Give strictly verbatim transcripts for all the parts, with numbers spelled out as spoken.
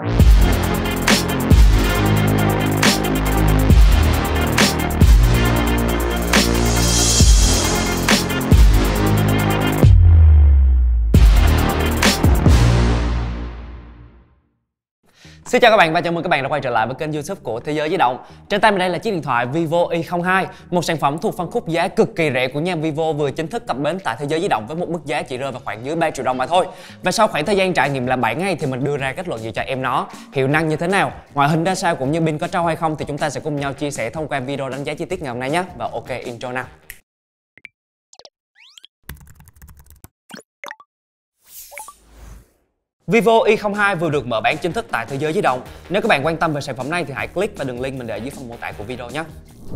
Xin chào các bạn và chào mừng các bạn đã quay trở lại với kênh YouTube của Thế Giới Di Động. Trên tay mình đây là chiếc điện thoại Vivo Y không hai, một sản phẩm thuộc phân khúc giá cực kỳ rẻ của nhà Vivo vừa chính thức cập bến tại Thế Giới Di Động với một mức giá chỉ rơi vào khoảng dưới ba triệu đồng mà thôi. Và sau khoảng thời gian trải nghiệm là bảy ngày thì mình đưa ra kết luận gì cho em nó, hiệu năng như thế nào, ngoại hình ra sao cũng như pin có trâu hay không thì chúng ta sẽ cùng nhau chia sẻ thông qua video đánh giá chi tiết ngày hôm nay nhé. Và ok, intro nào. Vivo Y không hai vừa được mở bán chính thức tại Thế Giới Di Động. Nếu các bạn quan tâm về sản phẩm này thì hãy click vào đường link mình để ở dưới phần mô tả của video nhé.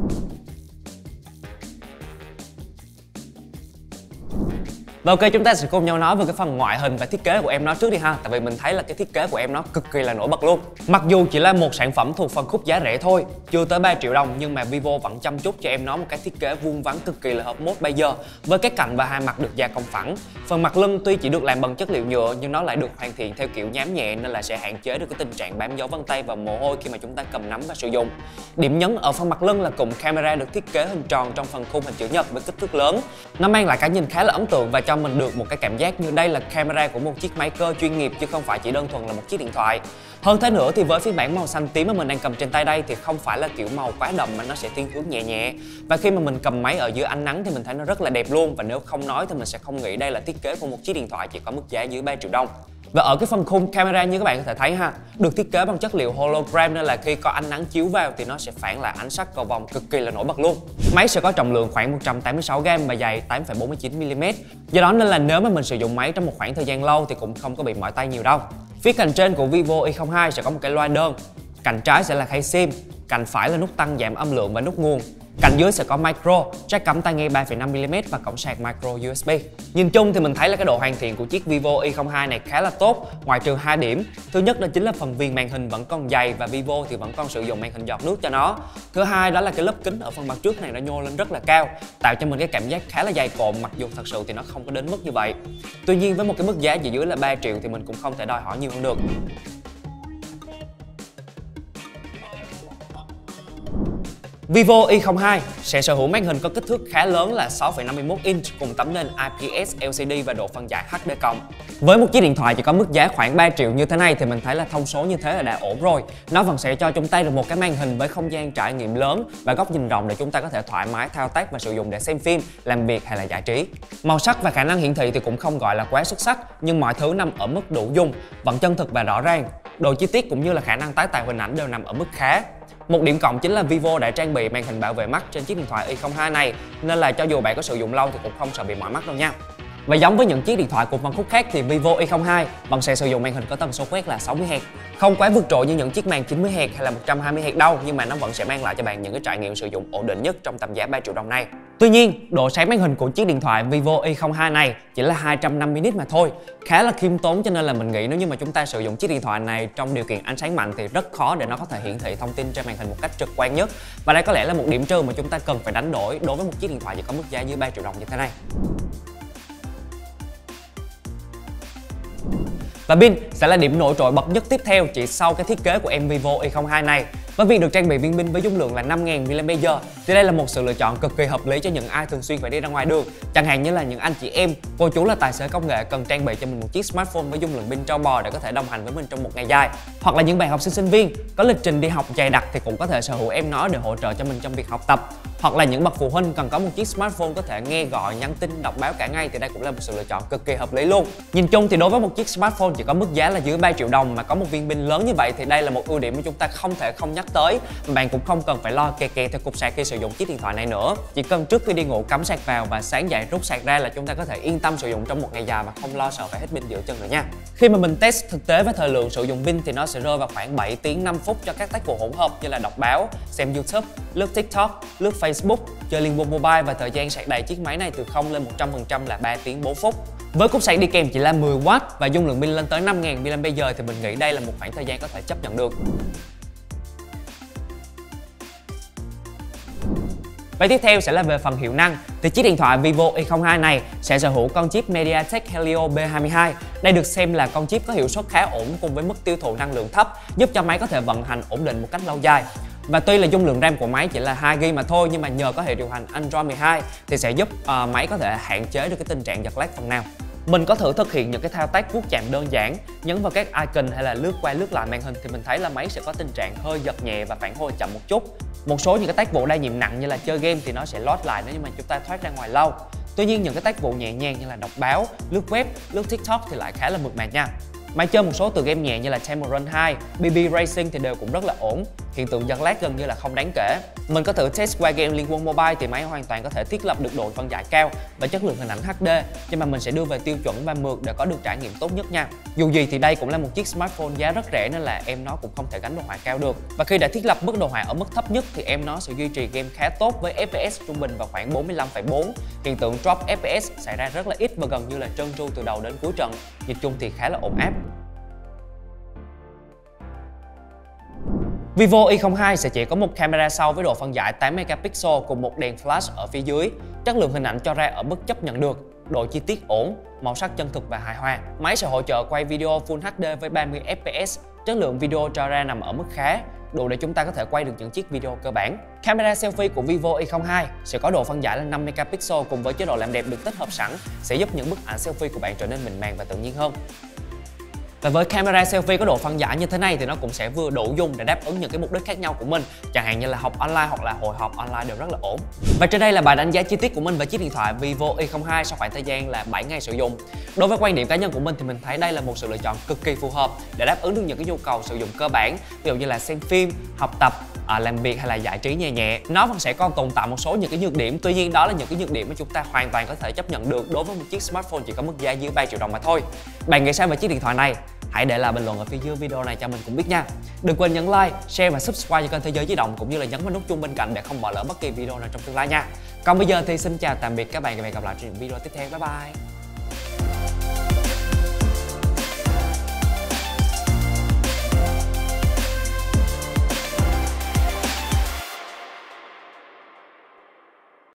Và ok, chúng ta sẽ cùng nhau nói về cái phần ngoại hình và thiết kế của em nó trước đi ha. Tại vì mình thấy là cái thiết kế của em nó cực kỳ là nổi bật luôn. Mặc dù chỉ là một sản phẩm thuộc phân khúc giá rẻ thôi, chưa tới ba triệu đồng, nhưng mà Vivo vẫn chăm chút cho em nó một cái thiết kế vuông vắn cực kỳ là hợp mốt bây giờ, với cái cạnh và hai mặt được gia công phẳng. Phần mặt lưng tuy chỉ được làm bằng chất liệu nhựa nhưng nó lại được hoàn thiện theo kiểu nhám nhẹ nên là sẽ hạn chế được cái tình trạng bám dấu vân tay và mồ hôi khi mà chúng ta cầm nắm và sử dụng. Điểm nhấn ở phần mặt lưng là cụm camera được thiết kế hình tròn trong phần khung hình chữ nhật với kích thước lớn. Nó mang lại cái nhìn khá là ấn tượng và cho mình được một cái cảm giác như đây là camera của một chiếc máy cơ chuyên nghiệp chứ không phải chỉ đơn thuần là một chiếc điện thoại. Hơn thế nữa thì với phiên bản màu xanh tím mà mình đang cầm trên tay đây thì không phải là kiểu màu quá đậm mà nó sẽ thiên hướng nhẹ nhẹ. Và khi mà mình cầm máy ở dưới ánh nắng thì mình thấy nó rất là đẹp luôn, và nếu không nói thì mình sẽ không nghĩ đây là thiết kế của một chiếc điện thoại chỉ có mức giá dưới ba triệu đồng. Và ở cái phần khung camera như các bạn có thể thấy ha, được thiết kế bằng chất liệu hologram nên là khi có ánh nắng chiếu vào thì nó sẽ phản lại ánh sắc cầu vồng cực kỳ là nổi bật luôn. Máy sẽ có trọng lượng khoảng một trăm tám mươi sáu gam và dày tám phẩy bốn mươi chín mi li mét. Do đó nên là nếu mà mình sử dụng máy trong một khoảng thời gian lâu thì cũng không có bị mỏi tay nhiều đâu. Phía cạnh trên của Vivo Y không hai sẽ có một cái loa đơn. Cạnh trái sẽ là khay sim, cạnh phải là nút tăng giảm âm lượng và nút nguồn. Cạnh dưới sẽ có micro, jack cắm tai nghe ba phẩy năm mi li mét và cổng sạc micro u ét bê. Nhìn chung thì mình thấy là cái độ hoàn thiện của chiếc Vivo Y không hai này khá là tốt, ngoại trừ hai điểm. Thứ nhất đó chính là phần viền màn hình vẫn còn dày và Vivo thì vẫn còn sử dụng màn hình giọt nước cho nó. Thứ hai đó là cái lớp kính ở phần mặt trước này nó nhô lên rất là cao, tạo cho mình cái cảm giác khá là dày cộm, mặc dù thật sự thì nó không có đến mức như vậy. Tuy nhiên với một cái mức giá chỉ dưới là ba triệu thì mình cũng không thể đòi hỏi nhiều hơn được. Vivo Y không hai sẽ sở hữu màn hình có kích thước khá lớn là sáu phẩy năm mươi mốt inch cùng tấm nền i pê ét lờ xê đê và độ phân giải hát đê cộng. Với một chiếc điện thoại chỉ có mức giá khoảng ba triệu như thế này thì mình thấy là thông số như thế là đã ổn rồi. Nó vẫn sẽ cho chúng ta được một cái màn hình với không gian trải nghiệm lớn và góc nhìn rộng để chúng ta có thể thoải mái thao tác và sử dụng để xem phim, làm việc hay là giải trí. Màu sắc và khả năng hiển thị thì cũng không gọi là quá xuất sắc, nhưng mọi thứ nằm ở mức đủ dùng, vẫn chân thực và rõ ràng. Độ chi tiết cũng như là khả năng tái tạo hình ảnh đều nằm ở mức khá. Một điểm cộng chính là Vivo đã trang bị màn hình bảo vệ mắt trên chiếc điện thoại Y không hai này, nên là cho dù bạn có sử dụng lâu thì cũng không sợ bị mỏi mắt đâu nha. Và giống với những chiếc điện thoại cùng phân khúc khác thì Vivo Y không hai vẫn sẽ sử dụng màn hình có tần số quét là sáu mươi héc. Không quá vượt trội như những chiếc màn chín mươi héc hay là một trăm hai mươi héc đâu, nhưng mà nó vẫn sẽ mang lại cho bạn những cái trải nghiệm sử dụng ổn định nhất trong tầm giá ba triệu đồng này. Tuy nhiên, độ sáng màn hình của chiếc điện thoại Vivo Y không hai này chỉ là hai trăm năm mươi nit mà thôi, khá là khiêm tốn, cho nên là mình nghĩ nếu như mà chúng ta sử dụng chiếc điện thoại này trong điều kiện ánh sáng mạnh thì rất khó để nó có thể hiển thị thông tin trên màn hình một cách trực quan nhất. Và đây có lẽ là một điểm trừ mà chúng ta cần phải đánh đổi đối với một chiếc điện thoại chỉ có mức giá dưới ba triệu đồng như thế này. Và pin sẽ là điểm nổi trội bật nhất tiếp theo chỉ sau cái thiết kế của em Vivo Y không hai này. Với việc được trang bị viên pin với dung lượng là năm nghìn mi li am pe giờ thì đây là một sự lựa chọn cực kỳ hợp lý cho những ai thường xuyên phải đi ra ngoài đường, chẳng hạn như là những anh chị em, cô chú là tài xế công nghệ cần trang bị cho mình một chiếc smartphone với dung lượng pin trâu bò để có thể đồng hành với mình trong một ngày dài, hoặc là những bạn học sinh sinh viên có lịch trình đi học dày đặc thì cũng có thể sở hữu em nó để hỗ trợ cho mình trong việc học tập, hoặc là những bậc phụ huynh cần có một chiếc smartphone có thể nghe gọi, nhắn tin, đọc báo cả ngày thì đây cũng là một sự lựa chọn cực kỳ hợp lý luôn. Nhìn chung thì đối với một chiếc smartphone chỉ có mức giá là dưới ba triệu đồng mà có một viên pin lớn như vậy thì đây là một ưu điểm mà chúng ta không thể không nhắc tới. Bạn cũng không cần phải lo kè kè theo cục sạc khi sử dụng chiếc điện thoại này nữa. Chỉ cần trước khi đi ngủ cắm sạc vào và sáng dậy rút sạc ra là chúng ta có thể yên tâm sử dụng trong một ngày dài mà không lo sợ phải hết pin giữa chân nữa nha. Khi mà mình test thực tế với thời lượng sử dụng pin thì nó sẽ rơi vào khoảng bảy tiếng năm phút cho các tác vụ hỗn hợp như là đọc báo, xem YouTube, lướt TikTok, lướt Facebook, chơi Liên Quân Mobile, và thời gian sạc đầy chiếc máy này từ không lên một trăm phần trăm là ba tiếng bốn phút. Với cục sạc đi kèm chỉ là mười oát và dung lượng pin lên tới năm nghìn mi li am pe giờ thì mình nghĩ đây là một khoảng thời gian có thể chấp nhận được. Và tiếp theo sẽ là về phần hiệu năng. Thì chiếc điện thoại Vivo Y không hai này sẽ sở hữu con chip MediaTek Helio B hai mươi hai Đây được xem là con chip có hiệu suất khá ổn cùng với mức tiêu thụ năng lượng thấp, giúp cho máy có thể vận hành ổn định một cách lâu dài. Và tuy là dung lượng RAM của máy chỉ là hai gi ga bai mà thôi, nhưng mà nhờ có hệ điều hành Android mười hai thì sẽ giúp uh, máy có thể hạn chế được cái tình trạng giật lag phần nào. Mình có thử thực hiện những cái thao tác vuốt chạm đơn giản, nhấn vào các icon hay là lướt qua lướt lại màn hình thì mình thấy là máy sẽ có tình trạng hơi giật nhẹ và phản hồi chậm một chút. Một số những cái tác vụ đa nhiệm nặng như là chơi game thì nó sẽ load lại nếu như mà chúng ta thoát ra ngoài lâu. Tuy nhiên những cái tác vụ nhẹ nhàng như là đọc báo, lướt web, lướt TikTok thì lại khá là mượt mà nha. Máy chơi một số tựa game nhẹ như là Temple Run hai, bê bê Racing thì đều cũng rất là ổn. Hiện tượng giật lag gần như là không đáng kể. Mình có thử test qua game Liên Quân Mobile thì máy hoàn toàn có thể thiết lập được độ phân giải cao và chất lượng hình ảnh hát đê, nhưng mà mình sẽ đưa về tiêu chuẩn và mượt để có được trải nghiệm tốt nhất nha. Dù gì thì đây cũng là một chiếc smartphone giá rất rẻ nên là em nó cũng không thể gánh đồ họa cao được. Và khi đã thiết lập mức đồ họa ở mức thấp nhất thì em nó sẽ duy trì game khá tốt với ép pê ét trung bình vào khoảng bốn mươi lăm phẩy bốn. Hiện tượng drop ép pê ét xảy ra rất là ít và gần như là trơn tru từ đầu đến cuối trận. Nhìn chung thì khá là ổn áp. Vivo Y không hai sẽ chỉ có một camera sau với độ phân giải tám megapixel cùng một đèn flash ở phía dưới. Chất lượng hình ảnh cho ra ở mức chấp nhận được, độ chi tiết ổn, màu sắc chân thực và hài hòa. Máy sẽ hỗ trợ quay video Full hát đê với ba mươi ép pê ét, chất lượng video cho ra nằm ở mức khá, đủ để chúng ta có thể quay được những chiếc video cơ bản. Camera selfie của Vivo Y không hai sẽ có độ phân giải là năm megapixel cùng với chế độ làm đẹp được tích hợp sẵn sẽ giúp những bức ảnh selfie của bạn trở nên mịn màng và tự nhiên hơn. Và với camera selfie có độ phân giải như thế này thì nó cũng sẽ vừa đủ dùng để đáp ứng những cái mục đích khác nhau của mình, chẳng hạn như là học online hoặc là hội họp online đều rất là ổn. Và trên đây là bài đánh giá chi tiết của mình về chiếc điện thoại Vivo Y không hai sau khoảng thời gian là bảy ngày sử dụng. Đối với quan điểm cá nhân của mình thì mình thấy đây là một sự lựa chọn cực kỳ phù hợp để đáp ứng được những cái nhu cầu sử dụng cơ bản, ví dụ như là xem phim, học tập, À, làm việc hay là giải trí nhẹ nhẹ. Nó vẫn sẽ còn tồn tại một số những cái nhược điểm, tuy nhiên đó là những cái nhược điểm mà chúng ta hoàn toàn có thể chấp nhận được đối với một chiếc smartphone chỉ có mức giá dưới ba triệu đồng mà thôi. Bạn nghĩ sao về chiếc điện thoại này? Hãy để lại bình luận ở phía dưới video này cho mình cũng biết nha. Đừng quên nhấn like, share và subscribe cho kênh Thế Giới Di Động cũng như là nhấn vào nút chuông bên cạnh để không bỏ lỡ bất kỳ video nào trong tương lai nha. Còn bây giờ thì xin chào tạm biệt các bạn và hẹn gặp lại trong những video tiếp theo. Bye bye.